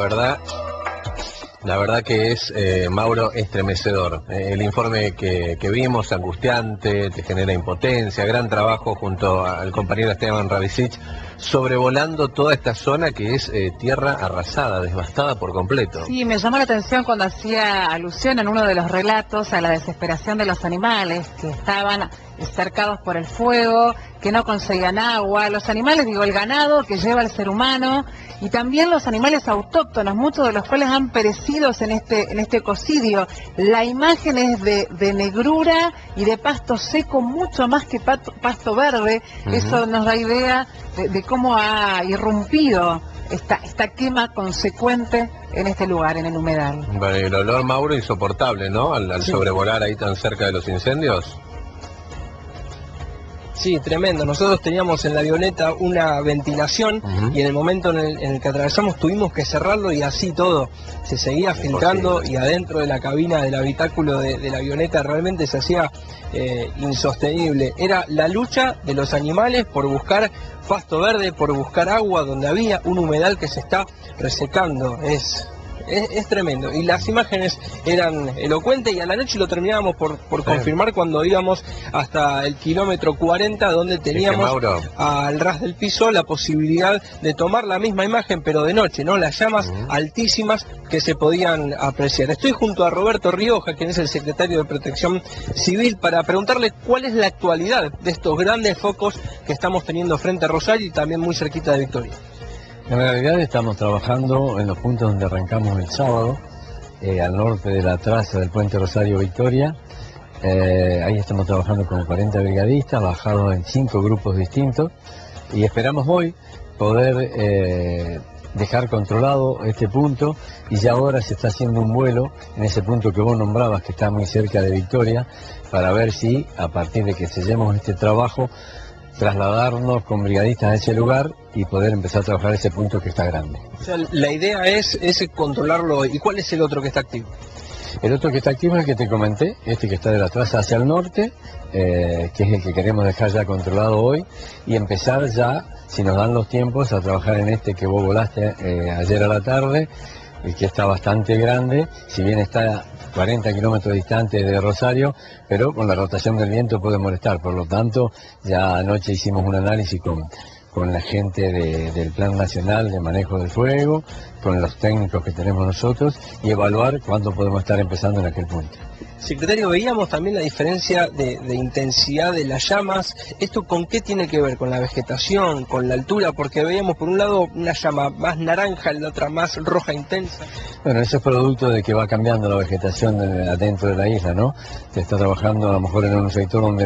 La verdad que es, Mauro, estremecedor. El informe que vimos, angustiante, te genera impotencia, gran trabajo junto al compañero Esteban Ravisic, sobrevolando toda esta zona que es tierra arrasada, devastada por completo. Sí, me llamó la atención cuando hacía alusión en uno de los relatos a la desesperación de los animales que estaban cercados por el fuego, que no conseguían agua, los animales, digo, el ganado que lleva el ser humano, y también los animales autóctonos, muchos de los cuales han perecido en este ecocidio. La imagen es de negrura y de pasto seco, mucho más que pasto verde. Eso nos da idea de cómo ha irrumpido esta quema consecuente en este lugar, en el humedal. Bueno, y el olor, Mauro, insoportable, ¿no? Al Sí. sobrevolar ahí tan cerca de los incendios. Sí, tremendo. Nosotros teníamos en la avioneta una ventilación y en el momento en el que atravesamos tuvimos que cerrarlo y así todo se seguía filtrando y adentro de la cabina del habitáculo de la avioneta realmente se hacía insostenible. Era la lucha de los animales por buscar pasto verde, por buscar agua donde había un humedal que se está resecando. Es tremendo, y las imágenes eran elocuentes y a la noche lo terminábamos por confirmar cuando íbamos hasta el kilómetro 40 donde teníamos al ras del piso la posibilidad de tomar la misma imagen pero de noche, ¿no? Las llamas altísimas que se podían apreciar. Estoy junto a Roberto Rioja, quien es el secretario de Protección Civil, para preguntarle cuál es la actualidad de estos grandes focos que estamos teniendo frente a Rosario y también muy cerquita de Victoria. En realidad estamos trabajando en los puntos donde arrancamos el sábado, al norte de la traza del puente Rosario Victoria. Ahí estamos trabajando con 40 brigadistas, bajados en 5 grupos distintos, y esperamos hoy poder dejar controlado este punto, y ya ahora se está haciendo un vuelo en ese punto que vos nombrabas, que está muy cerca de Victoria, para ver si a partir de que sellemos este trabajo, trasladarnos con brigadistas a ese lugar y poder empezar a trabajar ese punto que está grande. O sea, la idea es controlarlo. ¿Y cuál es el otro que está activo? El otro que está activo es el que te comenté, este que está de la traza hacia el norte, que es el que queremos dejar ya controlado hoy, y empezar ya, si nos dan los tiempos, a trabajar en este que vos volaste ayer a la tarde, el que está bastante grande, si bien está 40 kilómetros distante de Rosario, pero con la rotación del viento puede molestar. Por lo tanto, ya anoche hicimos un análisis con la gente del Plan Nacional de Manejo del Fuego, con los técnicos que tenemos nosotros, y evaluar cuándo podemos estar empezando en aquel punto. Secretario, veíamos también la diferencia de intensidad de las llamas. ¿Esto con qué tiene que ver? ¿Con la vegetación, con la altura? Porque veíamos por un lado una llama más naranja, la otra más roja intensa. Bueno, eso es producto de que va cambiando la vegetación adentro de la isla, ¿no? Se está trabajando a lo mejor en un sector donde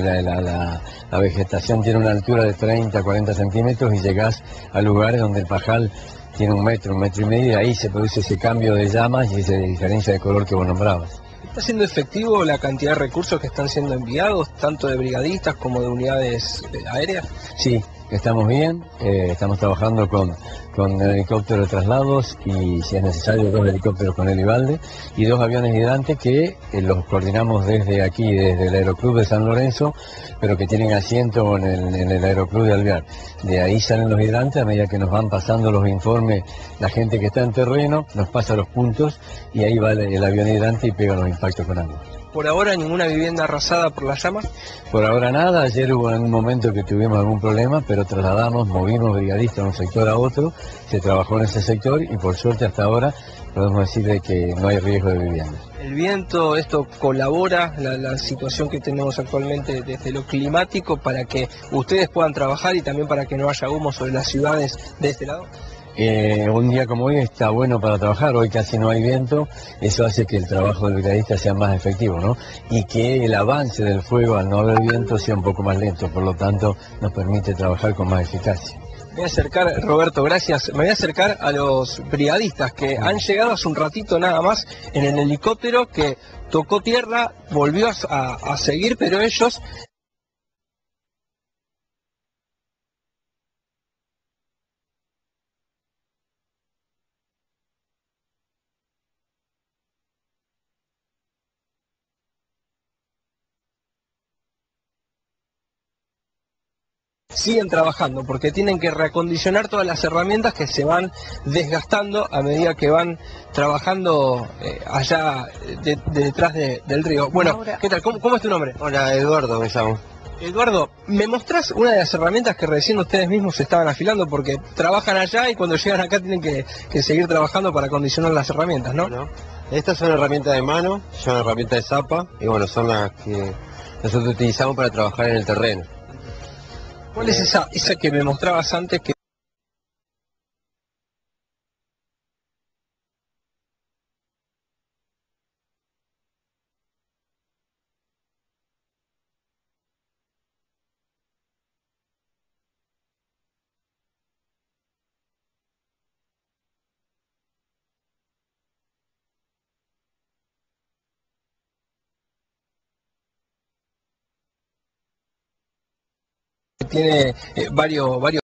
la vegetación tiene una altura de 30, 40 centímetros y llegás a lugares donde el pajal tiene 1 metro, 1,5 metros, y ahí se produce ese cambio de llamas y esa diferencia de color que vos nombrabas. ¿Está siendo efectivo la cantidad de recursos que están siendo enviados, tanto de brigadistas como de unidades aéreas? Sí, estamos bien, estamos trabajando con helicópteros de traslados y, si es necesario, 2 helicópteros con helibalde y 2 aviones hidrantes que los coordinamos desde aquí, desde el Aeroclub de San Lorenzo, pero que tienen asiento en el Aeroclub de Alvear. De ahí salen los hidrantes, a medida que nos van pasando los informes, la gente que está en terreno nos pasa los puntos y ahí va el avión hidrante y pega los impactos con agua. ¿Por ahora ninguna vivienda arrasada por las llamas? Por ahora nada. Ayer hubo en un momento que tuvimos algún problema, pero trasladamos, movimos brigadistas de un sector a otro, se trabajó en ese sector y por suerte hasta ahora podemos decir de que no hay riesgo de vivienda. El viento, esto colabora, la situación que tenemos actualmente desde lo climático, para que ustedes puedan trabajar y también para que no haya humo sobre las ciudades de este lado. Un día como hoy está bueno para trabajar, hoy casi no hay viento, eso hace que el trabajo del brigadista sea más efectivo, ¿no? Y que el avance del fuego al no haber viento sea un poco más lento, por lo tanto nos permite trabajar con más eficacia. Me voy a acercar, Roberto, gracias, me voy a acercar a los brigadistas que han llegado hace un ratito nada más en el helicóptero que tocó tierra, volvió a seguir, pero ellos... siguen trabajando, porque tienen que reacondicionar todas las herramientas que se van desgastando a medida que van trabajando allá detrás del río. Bueno, Ahora, ¿qué tal? ¿Cómo es tu nombre? Hola, Eduardo me llamo. Eduardo, ¿me mostrás una de las herramientas que recién ustedes mismos estaban afilando? Porque trabajan allá y cuando llegan acá tienen que seguir trabajando para acondicionar las herramientas, ¿no? Bueno, estas son herramientas de mano, son herramientas de zapa y bueno, son las que nosotros utilizamos para trabajar en el terreno. ¿Cuál es esa que me mostrabas antes que tiene varios